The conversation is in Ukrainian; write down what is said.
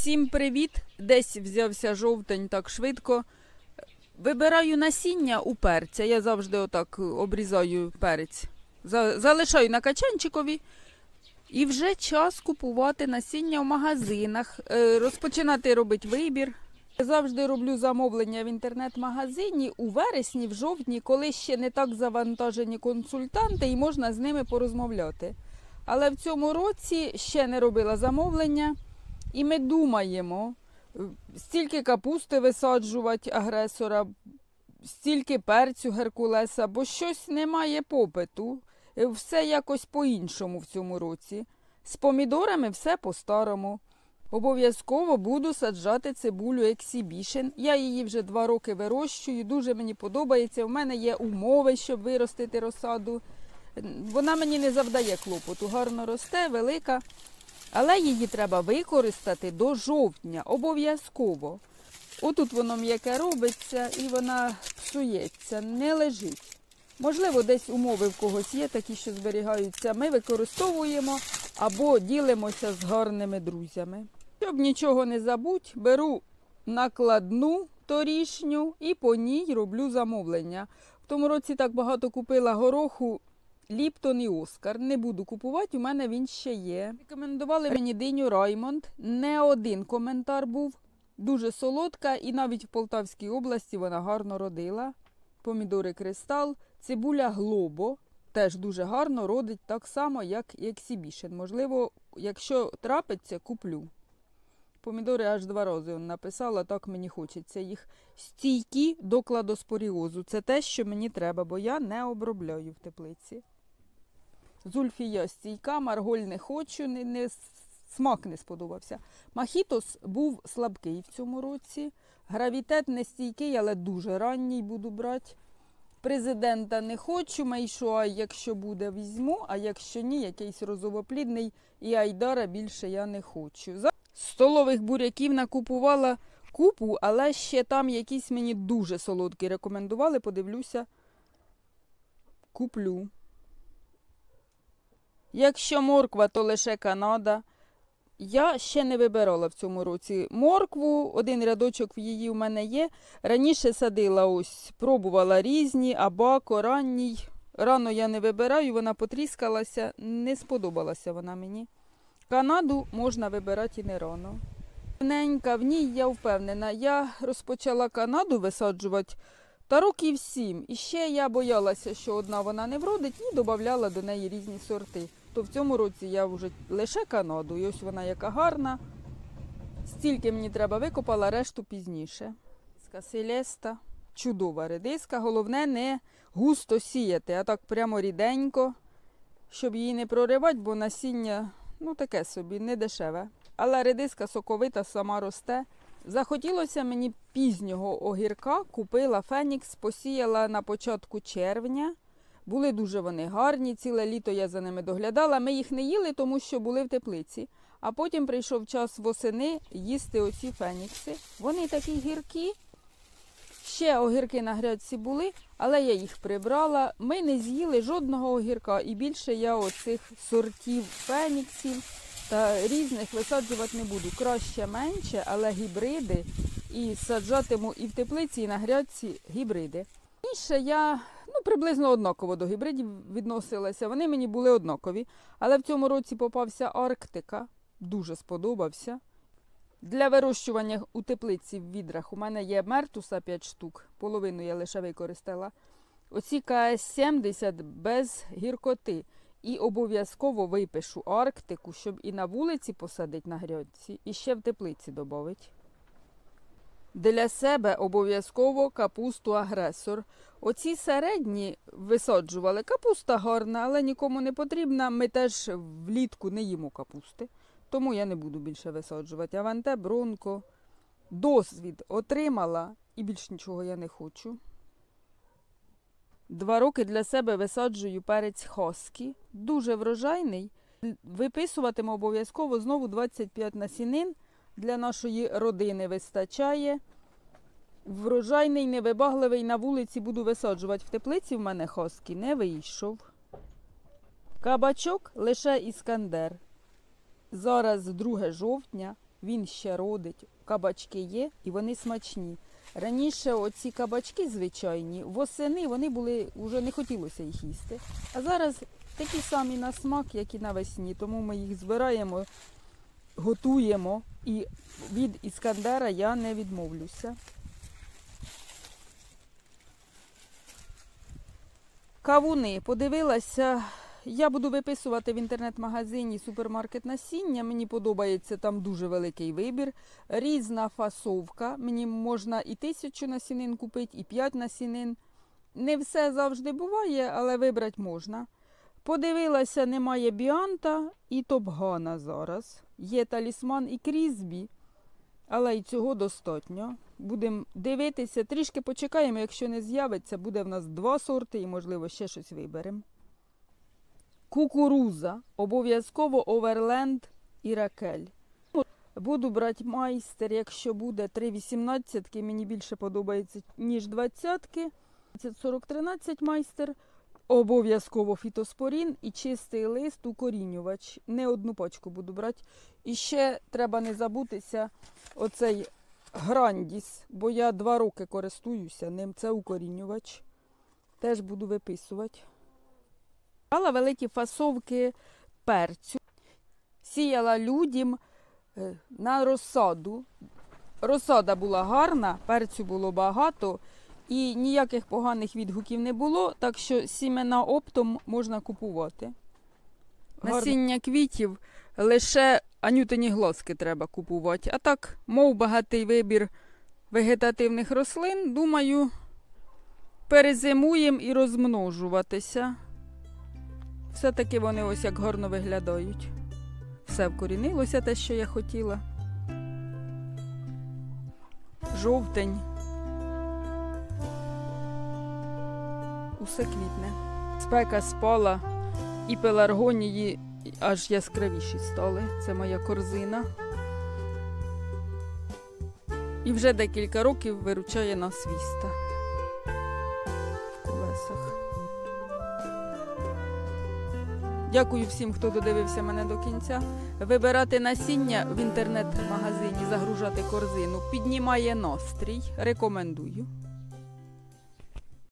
Всім привіт! Десь взявся жовтень так швидко. Вибираю насіння у перця. Я завжди отак обрізаю перець. Залишаю на качанчикові. І вже час купувати насіння в магазинах. Розпочинати робити вибір. Я завжди роблю замовлення в інтернет-магазині у вересні, в жовтні, коли ще не так завантажені консультанти і можна з ними порозмовляти. Але в цьому році ще не робила замовлення. І ми думаємо, стільки капусти висаджувати агресора, стільки перцю геркулеса, бо щось немає попиту. Все якось по-іншому в цьому році. З помідорами все по-старому. Обов'язково буду саджати цибулю Exhibition. Я її вже 2 роки вирощую, дуже мені подобається. У мене є умови, щоб виростити розсаду. Вона мені не завдає клопоту, гарно росте, велика. Але її треба використати до жовтня, обов'язково. Отут воно м'яке робиться і вона псується, не лежить. Можливо, десь умови в когось є такі, що зберігаються. Ми використовуємо або ділимося з гарними друзями. Щоб нічого не забудь, беру накладну торішню і по ній роблю замовлення. В тому році так багато купила гороху. Ліптон і Оскар. Не буду купувати, у мене він ще є. Рекомендували мені диню Раймонд. Не один коментар був. Дуже солодка і навіть в Полтавській області вона гарно родила. Помідори Кристал, цибуля Глобо. Теж дуже гарно родить так само, як і Exhibition. Можливо, якщо трапиться, куплю. Помідори аж 2 рази написала, так мені хочеться їх. Стійкі до кладоспоріозу. Це те, що мені треба, бо я не обробляю в теплиці. Зульфія стійка, марголь не хочу, смак не сподобався. Махітос був слабкий в цьому році. Гравітет не стійкий, але дуже ранній буду брати. Президента не хочу, Мейшуай, якщо буде, візьму, а якщо ні, якийсь розовоплідний і айдара більше я не хочу. Столових буряків накупувала купу, але ще там якісь мені дуже солодкі рекомендували, подивлюся, куплю. Якщо морква, то лише Канада. Я ще не вибирала в цьому році моркву, 1 рядочок в її у мене є. Раніше садила ось, пробувала різні, абако, ранній. Рано я не вибираю, вона потріскалася, не сподобалася вона мені. Канаду можна вибирати і не рано. В ній я впевнена, я розпочала Канаду висаджувати та років 7. І ще я боялася, що одна вона не вродить, і додавала до неї різні сорти. То в цьому році я вже лише Канаду, і ось вона яка гарна. Стільки мені треба викопала, решту пізніше. Селеста, чудова редиска, головне не густо сіяти, а так прямо ріденько, щоб її не проривати, бо насіння, таке собі, не дешеве. Але редиска соковита, сама росте. Захотілося мені пізнього огірка, купила Фенікс, посіяла на початку червня. Були дуже вони гарні, ціле літо я за ними доглядала. Ми їх не їли, тому що були в теплиці. А потім прийшов час восени їсти оці фенікси. Вони такі гіркі. Ще огірки на грядці були, але я їх прибрала. Ми не з'їли жодного огірка. І більше я оцих сортів феніксів та різних висаджувати не буду. Краще менше, але гібриди. І саджатиму і в теплиці, і на грядці гібриди. Раніше я приблизно однаково до гібридів відносилася. Вони мені були однакові. Але в цьому році попався Арктика. Дуже сподобався. Для вирощування у теплиці в відрах у мене є Мертуса 5 штук. Половину я лише використала. Оці КС-70 без гіркоти. І обов'язково випишу Арктику, щоб і на вулиці посадити на грядці, і ще в теплиці додати. Для себе обов'язково капусту агресор. Оці середні висаджували. Капуста гарна, але нікому не потрібна. Ми теж влітку не їмо капусти. Тому я не буду більше висаджувати. Аванте, Бронко. Досвід отримала і більш нічого я не хочу. 2 роки для себе висаджую перець Хаскі. Дуже врожайний. Виписуватиму обов'язково знову 25 насінин. Для нашої родини вистачає. Врожайний, невибагливий, на вулиці буду висаджувати. В теплиці в мене Хаскі не вийшов. Кабачок лише Іскандер. Зараз 2 жовтня. він ще родить. Кабачки є і вони смачні. Раніше оці кабачки звичайні, восени вони були, вже не хотілося їх їсти. А зараз такі самі на смак, як і навесні. Тому ми їх збираємо, готуємо і від іскандера я не відмовлюся. Кавуни. Подивилася, я буду виписувати в інтернет-магазині супермаркет насіння. Мені подобається, там дуже великий вибір. Різна фасовка. Мені можна і 1000 насінин купити, і 5 насінин. Не все завжди буває, але вибрати можна. Подивилася, немає Біанта і Топгана зараз. Є Талісман і Крізбі, але і цього достатньо. Будемо дивитися, трішки почекаємо, якщо не з'явиться, буде в нас 2 сорти і, можливо, ще щось виберемо. Кукуруза. Обов'язково Оверленд і Ракель. Буду брати майстер, якщо буде 3,18, мені більше подобається, ніж 20-ки. 4013 майстер. Обов'язково фітоспорін і чистий лист укорінювач. Не одну пачку буду брати. І ще треба не забутися оцей Грандіс, бо я 2 роки користуюся ним. Це укорінювач. Теж буду виписувати. Брала великі фасовки перцю. Сіяла людям на розсаду. Розсада була гарна, перцю було багато. І ніяких поганих відгуків не було, так що сімена оптом можна купувати. Насіння квітів лише анютині глазки треба купувати. А так, мов багатий вибір вегетативних рослин, думаю, перезимуємо і розмножуватися. Все-таки вони ось як гарно виглядають. Все вкорінилося те, що я хотіла. Жовтень. Усе квітне. Спека спала, і пеларгонії аж яскравіші стали. Це моя корзина. І вже декілька років виручає нас віста в колесах. Дякую всім, хто додивився мене до кінця. Вибирати насіння в інтернет-магазині, загружати корзину піднімає настрій. Рекомендую.